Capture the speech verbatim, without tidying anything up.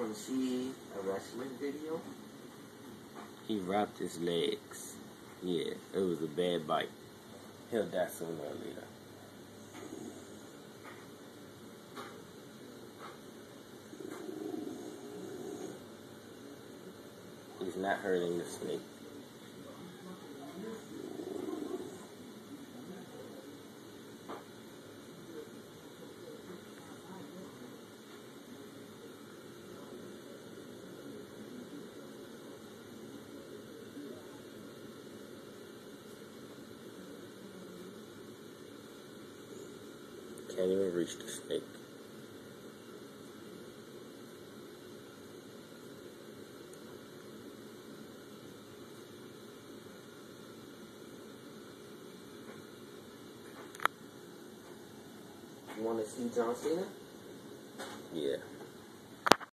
want to see a wrestling video? He wrapped his legs. Yeah, it was a bad bite. He'll die sooner or later. He's not hurting the snake. Can't even reach the snake. You want to see John Cena? Yeah.